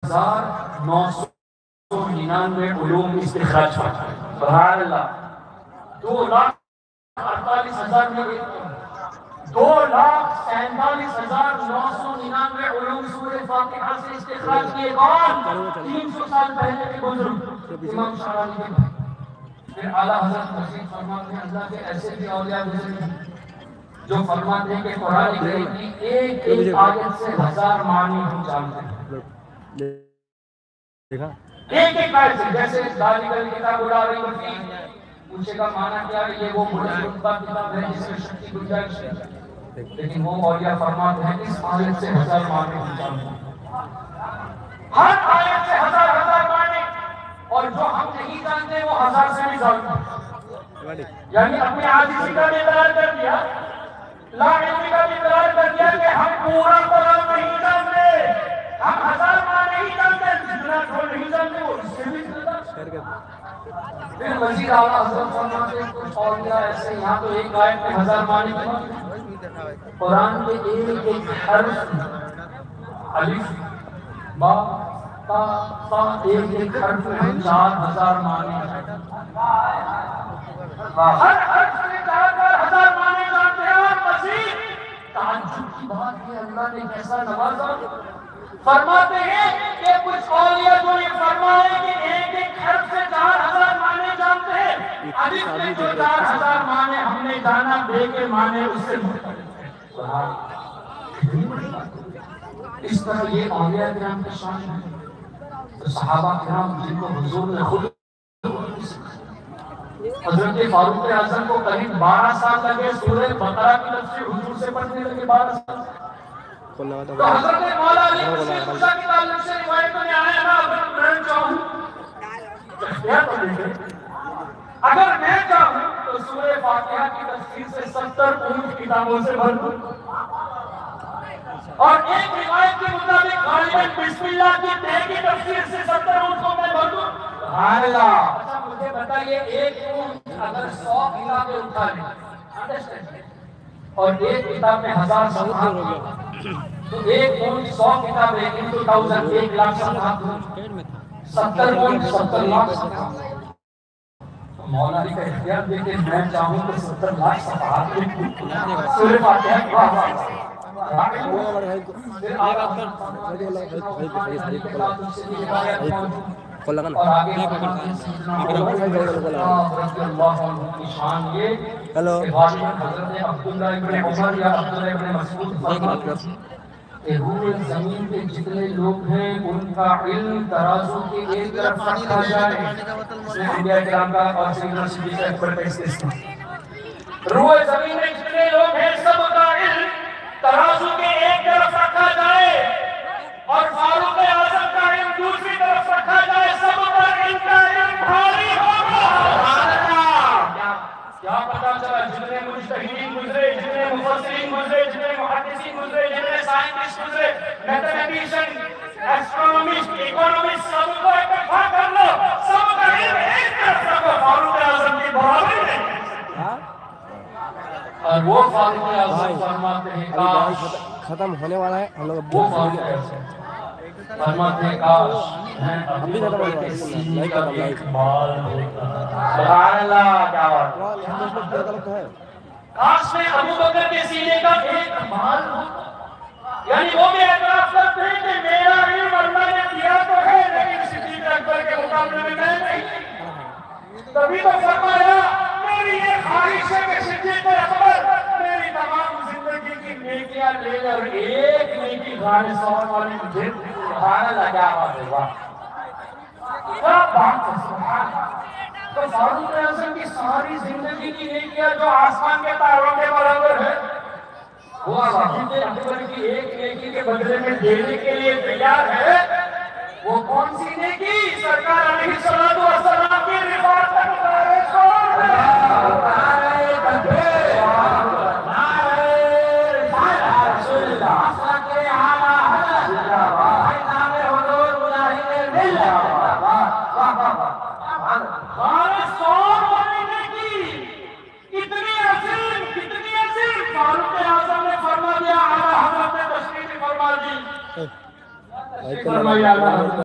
31,999 علوم استخراج فرمائے. سبحان اللہ. 2,48,000 میں 2,47,999 علوم سورہ فاتحہ سے استخراج کیے. کون؟ 300 سال پہلے کے بزرگ امام شعرانی کے بھائی. پھر اعلیٰ حضرت مزید فرماتے ہیں اللہ کے ایسے بھی اولیاء گزرے ہیں جو فرماتے ہیں کہ قرآن کریم کی ایک ایک آیت سے 1000 معنی ہم جانتے ہیں. ایک ایک آیت سے. جیسے ذالک الکتاب لا ریب فیہ، پوچھے گا معنی کیا ہے؟ یہ وہ مرتبہ کتاب ہے جس میں شک کی گنجائش ہے. لیکن وہ اولیاء فرماتے ہیں اس آیت سے 1000 معنی ہم جانتے ہیں. ہر آیت سے 1000 معنی. اور جو ہم نہیں جانتے وہ 1000 سے بھی زیادہ. یعنی اپنے عاجزی کا بھی اقرار کر دیا، لا علمی کا بھی اقرار کر دیا کہ ہم پورا قرآن نہیں جانتے، ہم 1000 معنی نہیں جانتے، جتنا جو نہیں جانتے وہ اس سے بھی زیادہ. پھر مزید اعلیٰ حضرت فرماتے ہیں کچھ اولیاء ایسے یہاں تو ایک آیت میں 1000 معنی کی قرآن کے ایک ایک حرف الف با تا تا ایک ایک حرف میں 4000 معنی ہیں. ہر حرف سے 4000 معنی جانتے ہیں. اور مزید تعجب کی بات ہے اللہ نے کیسا نوازا. فرماتے ہیں کہ کچھ اولیاء جو یہ فرمائے کہ ایک ایک حرف سے 4000 معنی جانتے ہیں. الف کے جو 4000 معنی ہم نے جانا بے کے معنی اس سے مختلف. اس طرح یہ اولیاء کرام کی شان ہے. صحابہ کرام جن کو حضور نے خود، حضرت فاروق اعظم کو قریب 12 سال لگے سورہ بقرہ کی تفسیر حضور سے پڑھنے لگے. 12 سال. تو حضرت مولا علی مسیح موسیٰ کی تعلق سے روایتوں میں آیا نا اگر میں چاہوں اگر میں چاہوں تو سورہ فاتحہ کی تفسیر سے 70 اونٹ کتابوں سے بھر دوں. اور ایک روایت کے مطابق غالباً بسم اللہ کی تے کی تفسیر سے 70 اونٹ کو میں بھر دوں. سبحان اللہ. اچھا مجھے بتائیے ایک اونٹ اگر 100 کتابیں اٹھا لیں اور ایک کتاب میں 1000 صفحات تو ایک اونٹ 100 کتابیں into 1000 1 لاکھ صفحات 70 اونٹ 70 لاکھ صفحات. مولا علی کا اختیار دے کہ میں چاہوں تو 70 لاکھ صفحات سورہ فاتحہ کی بات. ہیلو زمین پہ جتنے لوگ ہیں ان کا علم ترازو کے ایک طرف رکھا جائے. انڈیا کرام کا اور یونیورسٹی کا ایڈورٹائز کرتے ہیں. روح زمین میں جتنے لوگ ہیں سب کا علم ترازو کے ایک طرف رکھا جائے اور فاروق اعظم کا علم دوسری طرف رکھا جائے. سب کا علم بھاری ہوگا. کیا پتا چلا جتنے مجتہدین گزرے، جتنے مفسرین گزرے، جتنے محدثین گزرے، جتنے سائنٹسٹ گزرے، میتھمیٹیشین، ایسٹرونومسٹ، اکونومسٹ، سب کو اکٹھا کر لو، سب کا علم ایک طرف رکھو. فاروق اعظم کی برابری نہیں. اور وہ فاروق اعظم فرماتے ہیں کاش ختم ہونے والا ہے. ہم لوگ وہ فاروق اعظم فرماتے ہیں کاش میں ابو بکر کے سینے کا ایک بال ہوتا. سبحان اللہ. کیا بات ہے. کاش میں ابو بکر کے سینے کا ایک بال ہوتا. یعنی وہ بھی اعتراف کرتے ہیں کہ میرا علم اللہ نے دیا تو ہے لیکن صدیق اکبر کے مقابلے میں میں نہیں. تبھی تو فرمایا میری یہ خواہش ہے کہ صدیق اکبر میری تمام زندگی کی نیکیاں لے اور ایک نیکی غار ثواب والی مجھے. سبحان اللہ. کیا بات ہے. واہ کیا بات ہے. سبحان اللہ. تو فاروق اعظم کی ساری زندگی کی نیکیاں جو آسمان کے تاروں کے برابر ہے وہ صدیق اکبر کی ایک نیکی کے بدلے میں دینے کے لیے تیار ہے. وہ کون سی نیکی؟ سرکار علیہ الصلوۃ والسلام کی رفاقت کا فاروق اعظم نے فرما دیا.